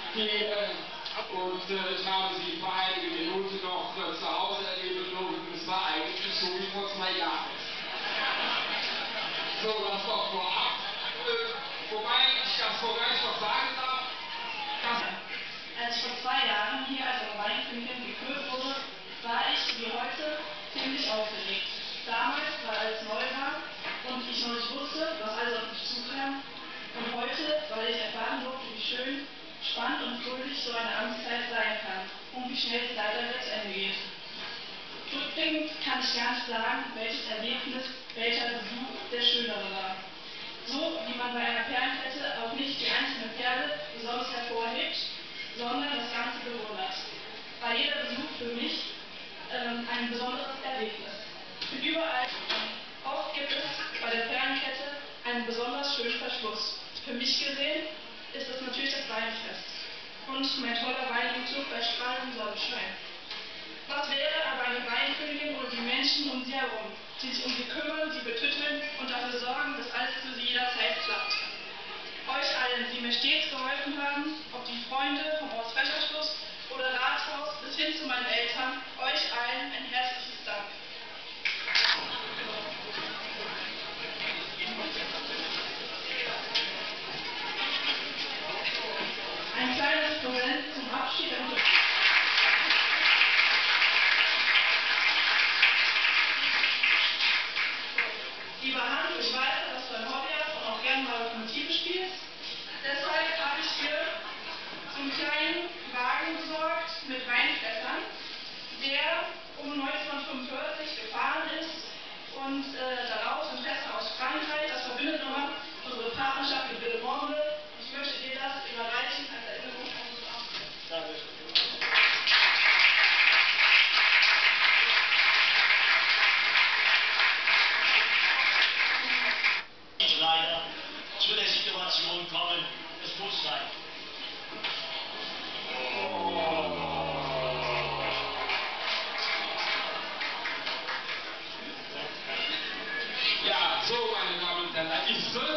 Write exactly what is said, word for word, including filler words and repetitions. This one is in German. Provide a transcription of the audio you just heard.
Themen und äh, ich habe sie vor einigen Minuten noch äh, zu Hause erleben dürfen. Es war eigentlich so wie vor zwei Jahren. So, das noch vorab. Äh, wobei ich das so gleich noch sagen darf, dass als ich vor zwei Jahren hier als Wainkönigin gekürt wurde, war ich wie heute ziemlich aufgeregt. Damals, weil alles neu war und ich noch nicht wusste, was alles auf mich zukam. Und heute, weil ich erfahren durfte, wie schön, spannend und fröhlich so eine Amtszeit sein kann und wie schnell es leider wieder zu Ende geht. Rückblickend kann ich gar nicht sagen, welches Erlebnis, welcher Besuch der schönere war. So wie man bei einer Perlenkette auch nicht die einzelne Perle besonders hervorhebt, sondern das Ganze bewundert. War jeder Besuch für mich ähm, ein besonderes Erlebnis. Und überall, oft gibt es bei der Perlenkette einen besonders schönen Verschluss. Für mich gesehen ist es natürlich das Weinfest und mein toller Weinentzug bei strahlendem Sonnenschein. Was wäre aber eine Weinkönigin ohne die Menschen um sie herum, die sich um sie kümmern, sie betütteln und dafür sorgen, dass alles für sie jederzeit klappt. Euch allen, die mir stets geholfen haben, ob die Freunde vom Haus Fächerschluss oder Rathaus bis hin zu meinen Eltern, euch allen ein herzliches Dank. Ein kleines Präsent zum Abschied. Lieber Hans, ich weiß, dass du ein Hobby hast und auch gerne mal Lokomotive spielst. Deshalb habe ich hier so einen kleinen Wagen besorgt mit Weinfässern, der um neunzehnhundertfünfundvierzig gefahren ist und äh, daraus sind Fässer aus Frankreich. Das verbindet nochmal unsere Partnerschaft mit Villemomble. Ich möchte dir das überreichen als Erinnerung an unsere Abschluss. Leider zu der Situation kommen, es muss sein. ja, so meine Damen und Herren, ich